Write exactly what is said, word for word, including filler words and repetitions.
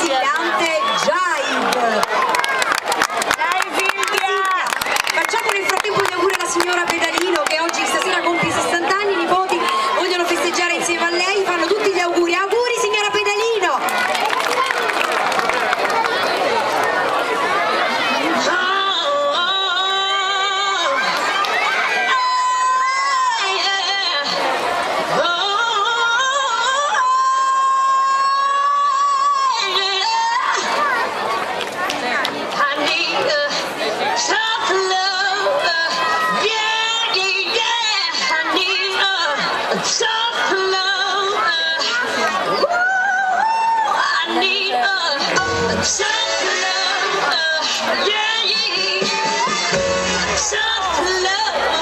brillante Jive. Dai Silvia! Facciamo nel frattempo gli auguri alla signora Pedalino che oggi stasera compie sessanta anni, i nipoti vogliono festeggiare insieme a lei, fanno tutti gli auguri. Auguri signora Pedalino! Soft love, uh, I need a soft love, uh, yeah, yeah, soft love.